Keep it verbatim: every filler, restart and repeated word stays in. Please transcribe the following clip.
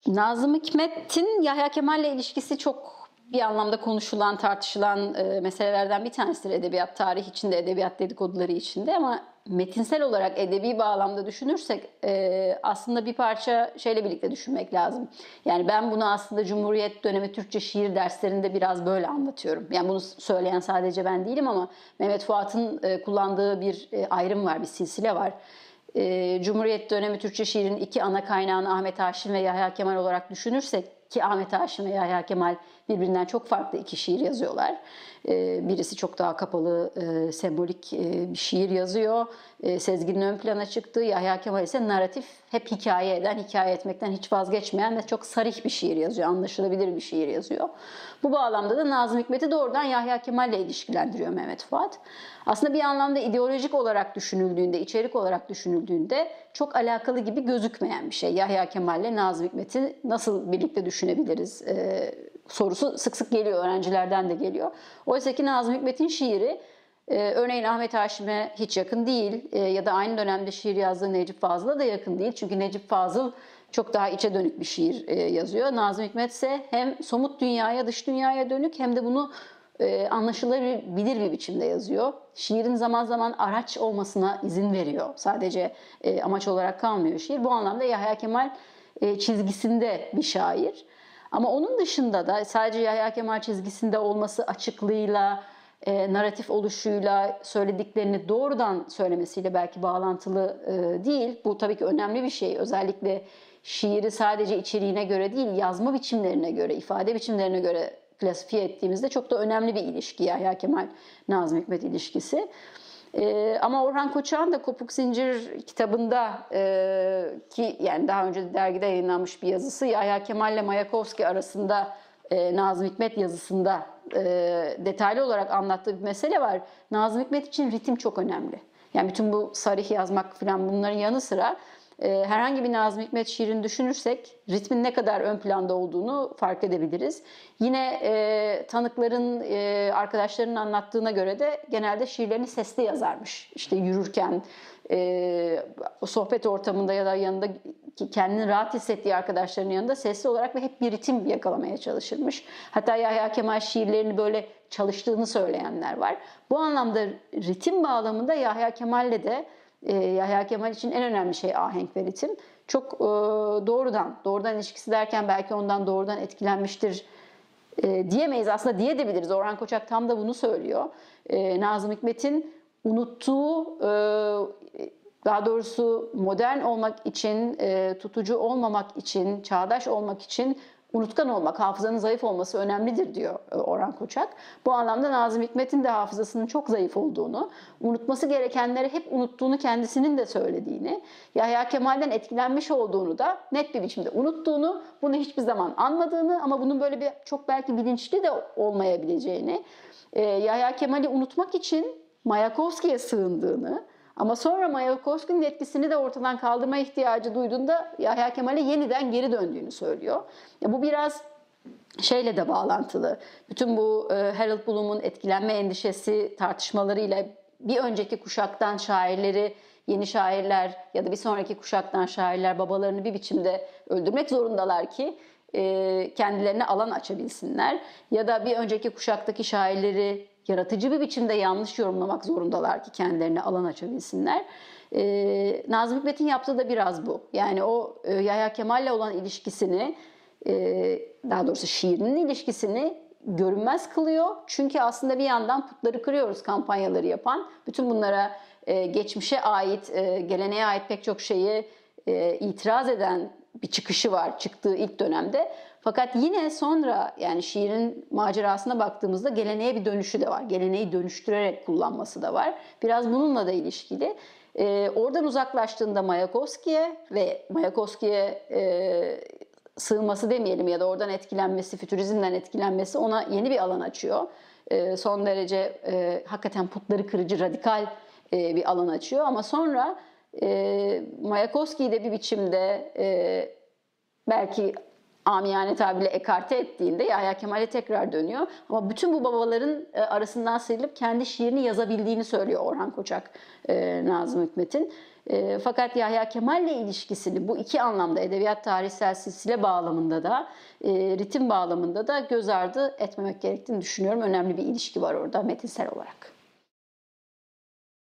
Nazım Hikmet'in Yahya Kemal'le ilişkisi çok bir anlamda konuşulan, tartışılan e, meselelerden bir tanesidir edebiyat tarihi içinde, edebiyat dedikoduları içinde, ama metinsel olarak edebi bağlamda düşünürsek e, aslında bir parça şeyle birlikte düşünmek lazım. Yani ben bunu aslında Cumhuriyet dönemi Türkçe şiir derslerinde biraz böyle anlatıyorum. Yani bunu söyleyen sadece ben değilim, ama Mehmet Fuat'ın e, kullandığı bir e, ayrım var, bir silsile var. E, Cumhuriyet dönemi Türkçe şiirin iki ana kaynağını Ahmet Haşim ve Yahya Kemal olarak düşünürsek, ki Ahmet Haşim ve Yahya Kemal birbirinden çok farklı iki şiir yazıyorlar. Birisi çok daha kapalı, sembolik bir şiir yazıyor. Sezgin'in ön plana çıktığı, Yahya Kemal ise narratif, hep hikaye eden, hikaye etmekten hiç vazgeçmeyen ve çok sarih bir şiir yazıyor, anlaşılabilir bir şiir yazıyor. Bu bağlamda da Nazım Hikmet'i doğrudan Yahya Kemal'le ilişkilendiriyor Mehmet Fuat. Aslında bir anlamda ideolojik olarak düşünüldüğünde, içerik olarak düşünüldüğünde çok alakalı gibi gözükmeyen bir şey. Yahya Kemal'le Nazım Hikmet'i nasıl birlikte düşünebiliriz e, sorusu sık sık geliyor, öğrencilerden de geliyor. Oysa ki Nazım Hikmet'in şiiri e, örneğin Ahmet Haşim'e hiç yakın değil e, ya da aynı dönemde şiir yazdığı Necip Fazıl'a da yakın değil. Çünkü Necip Fazıl çok daha içe dönük bir şiir e, yazıyor. Nazım Hikmet ise hem somut dünyaya, dış dünyaya dönük, hem de bunu e, anlaşılabilir bir biçimde yazıyor. Şiirin zaman zaman araç olmasına izin veriyor. Sadece e, amaç olarak kalmıyor şiir. Bu anlamda Yahya Kemal e, çizgisinde bir şair. Ama onun dışında da sadece Yahya Kemal çizgisinde olması açıklığıyla, e, narratif oluşuyla, söylediklerini doğrudan söylemesiyle belki bağlantılı e, değil. Bu tabii ki önemli bir şey. Özellikle şiiri sadece içeriğine göre değil, yazma biçimlerine göre, ifade biçimlerine göre klasifiye ettiğimizde çok da önemli bir ilişki Yahya Kemal-Nazım Hikmet ilişkisi. Ee, ama Orhan Koçak'ın da Kopuk Zincir kitabında e, ki yani daha önce de dergide yayınlanmış bir yazısı, Yahya Kemal ile Mayakovski arasında e, Nazım Hikmet yazısında e, detaylı olarak anlattığı bir mesele var. Nazım Hikmet için ritim çok önemli. Yani bütün bu sarih yazmak falan, bunların yanı sıra e, herhangi bir Nazım Hikmet şiirini düşünürsek ritmin ne kadar ön planda olduğunu fark edebiliriz. Yine e, tanıkların, e, arkadaşlarının anlattığına göre de genelde şiirlerini sesli yazarmış. İşte yürürken, e, o sohbet ortamında ya da yanında kendini rahat hissettiği arkadaşlarının yanında sesli olarak ve hep bir ritim yakalamaya çalışırmış. Hatta Yahya Kemal şiirlerini böyle çalıştığını söyleyenler var. Bu anlamda ritim bağlamında Yahya Kemal'le de e, Yahya Kemal için en önemli şey ahenk ve ritim. Çok e, doğrudan, doğrudan ilişkisi derken belki ondan doğrudan etkilenmiştir e, diyemeyiz. Aslında diyebiliriz. Orhan Koçak tam da bunu söylüyor. E, Nazım Hikmet'in unuttuğu, e, daha doğrusu modern olmak için, e, tutucu olmamak için, çağdaş olmak için unutkan olmak, hafızanın zayıf olması önemlidir diyor Orhan Koçak. Bu anlamda Nazım Hikmet'in de hafızasının çok zayıf olduğunu, unutması gerekenleri hep unuttuğunu kendisinin de söylediğini, Yahya Kemal'den etkilenmiş olduğunu da net bir biçimde unuttuğunu, bunu hiçbir zaman anmadığını, ama bunun böyle bir çok belki bilinçli de olmayabileceğini, e, Yahya Kemal'i unutmak için Mayakovski'ye sığındığını, ama sonra Mayakovski'nin etkisini de ortadan kaldırma ihtiyacı duyduğunda Yahya Kemal'e yeniden geri döndüğünü söylüyor. Ya bu biraz şeyle de bağlantılı. Bütün bu e, Harold Bloom'un etkilenme endişesi tartışmalarıyla bir önceki kuşaktan şairleri, yeni şairler ya da bir sonraki kuşaktan şairler babalarını bir biçimde öldürmek zorundalar ki e, kendilerine alan açabilsinler. Ya da bir önceki kuşaktaki şairleri yaratıcı bir biçimde yanlış yorumlamak zorundalar ki kendilerine alan açabilsinler. Ee, Nazım Hikmet'in yaptığı da biraz bu. Yani o e, Yahya Kemal'le olan ilişkisini, e, daha doğrusu şiirinin ilişkisini görünmez kılıyor. Çünkü aslında bir yandan putları kırıyoruz kampanyaları yapan, bütün bunlara e, geçmişe ait, e, geleneğe ait pek çok şeyi e, itiraz eden bir çıkışı var çıktığı ilk dönemde. Fakat yine sonra, yani şiirin macerasına baktığımızda geleneğe bir dönüşü de var. Geleneği dönüştürerek kullanması da var. Biraz bununla da ilişkili. Ee, oradan uzaklaştığında Mayakovski'ye ve Mayakovski'ye e, sığınması demeyelim ya da oradan etkilenmesi, fütürizmden etkilenmesi ona yeni bir alan açıyor. E, son derece e, hakikaten putları kırıcı, radikal e, bir alan açıyor. Ama sonra e, Mayakovski'yi de bir biçimde e, belki amiyane tabirle ekarte ettiğinde Yahya Kemal'e tekrar dönüyor. Ama bütün bu babaların arasından sıyrılıp kendi şiirini yazabildiğini söylüyor Orhan Koçak, Nazım Hikmet'in. E, fakat Yahya Kemal'le ilişkisini bu iki anlamda edebiyat tarihsel silsile bağlamında da e, ritim bağlamında da göz ardı etmemek gerektiğini düşünüyorum. Önemli bir ilişki var orada metinsel olarak.